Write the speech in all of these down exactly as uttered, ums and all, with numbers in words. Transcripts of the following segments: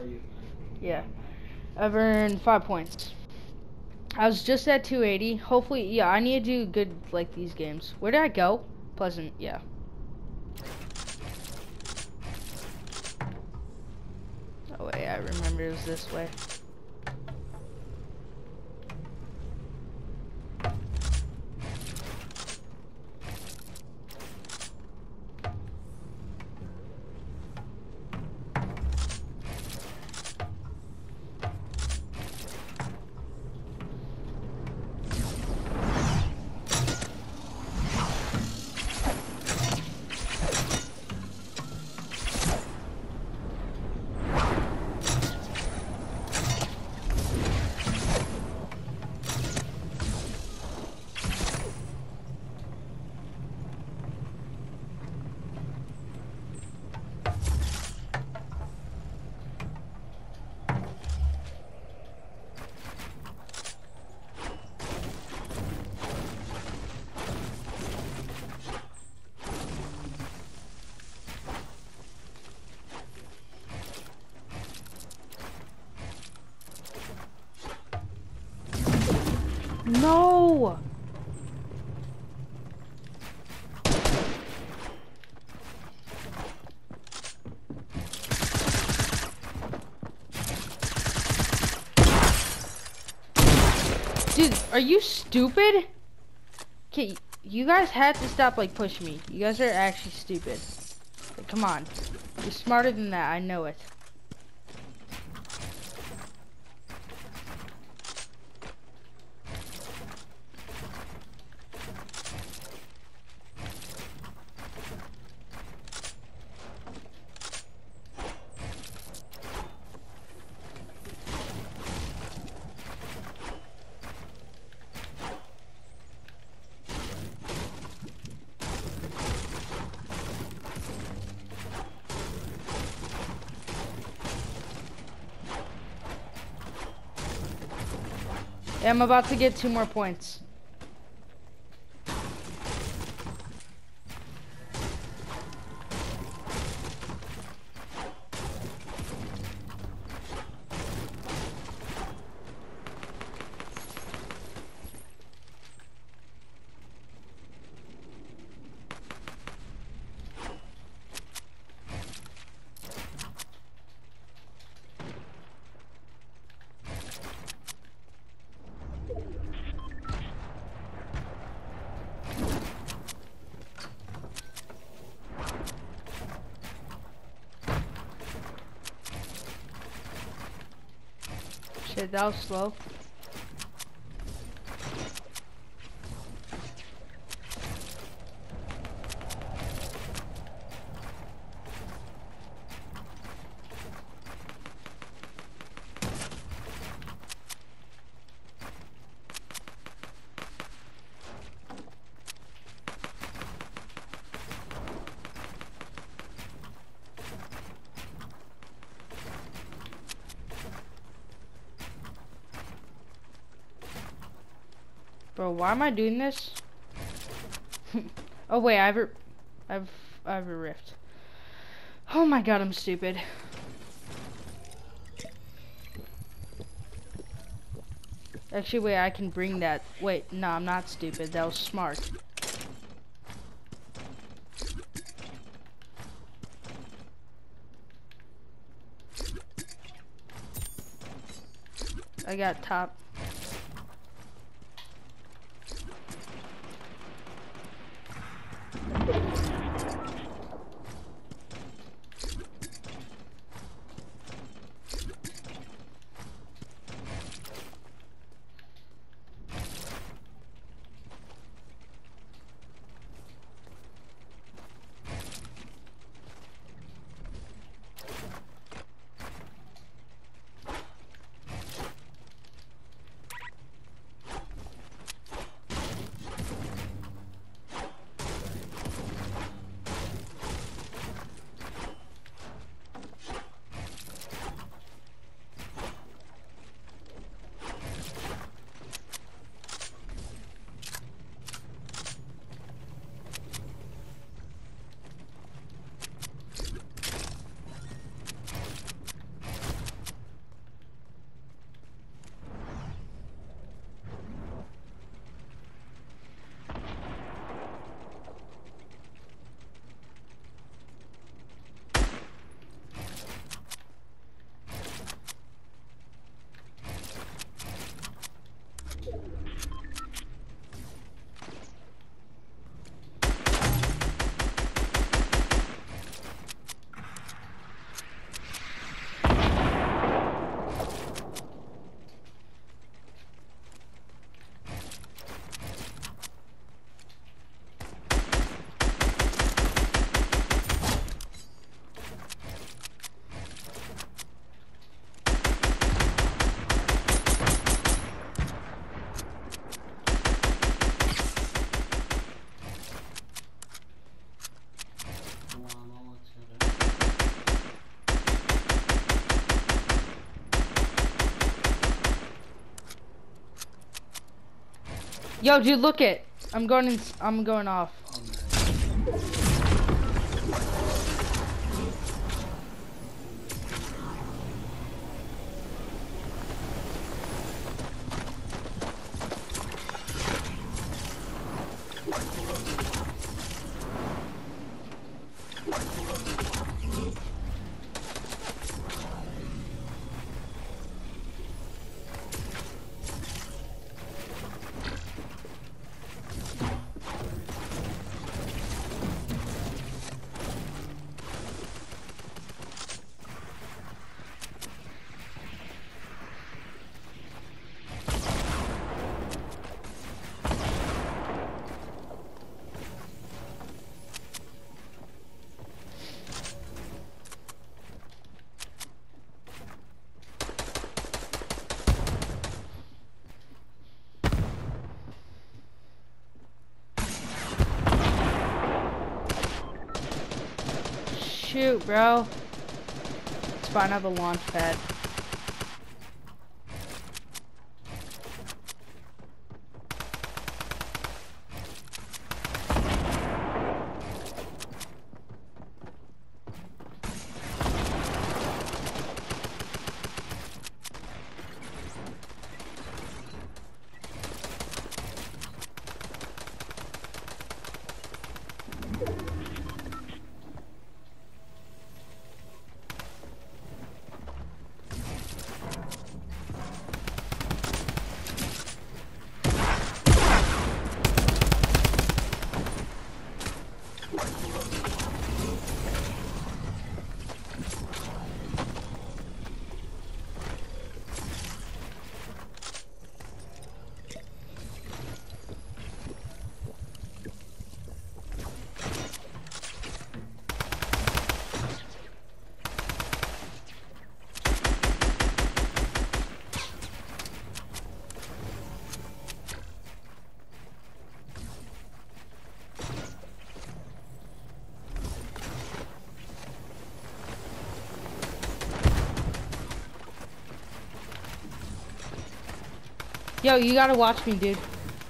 Yeah. I've earned five points. I was just at two eighty. Hopefully, yeah, I need to do good like these games. Where did I go? Pleasant, yeah. Oh wait, I remember it was this way. No! Dude, are you stupid? Okay, you guys had to stop like pushing me. You guys are actually stupid. Like, come on. You're smarter than that, I know it. Yeah, I'm about to get two more points. Shit, that was slow. Bro, why am I doing this? Oh wait, I've, I've, I have a rift. Oh my god, I'm stupid. Actually, wait, I can bring that. Wait, no, I'm not stupid. That was smart. I got top. Yo, dude, look it. I'm going in, I'm going off. Shoot, bro. Let's find out the launch pad. Yo, you gotta watch me, dude.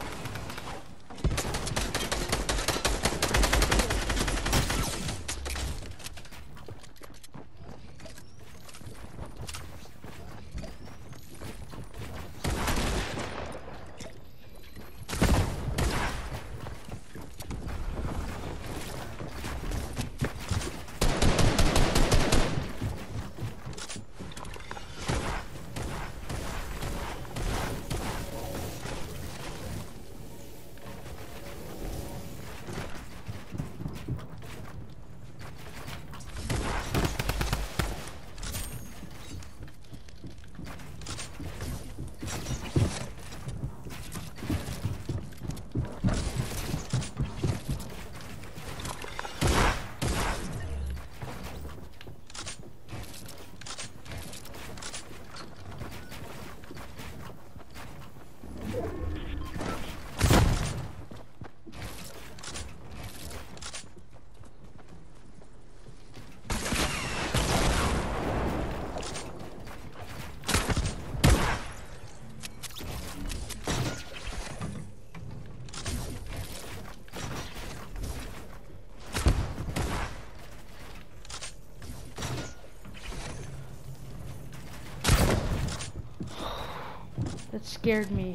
That scared me.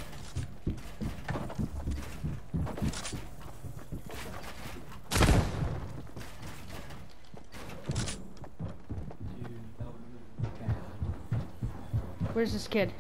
Where's this kid?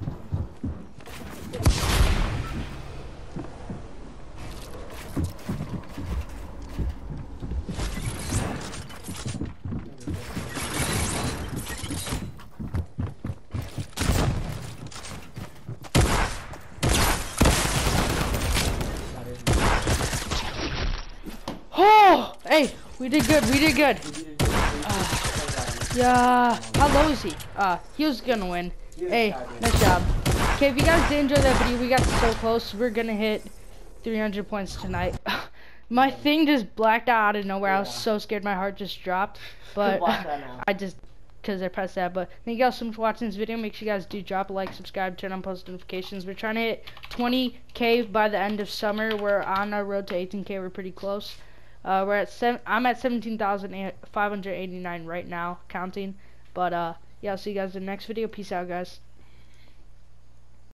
Oh! Hey, we did good, we did good. Uh, yeah, how low is he? Uh, he was gonna win. Hey, nice job. Okay, if you guys did enjoy that video, we got so close. We're gonna hit three hundred points tonight. My thing just blacked out out of nowhere. I was so scared, my heart just dropped. But I just because I pressed that. But thank you guys so much for watching this video. Make sure you guys do drop a like, subscribe, turn on post notifications. We're trying to hit twenty K by the end of summer. We're on our road to eighteen K. We're pretty close. Uh, we're at seven. I'm at seventeen thousand five hundred eighty-nine right now, counting. But uh, yeah, I'll see you guys in the next video. Peace out, guys.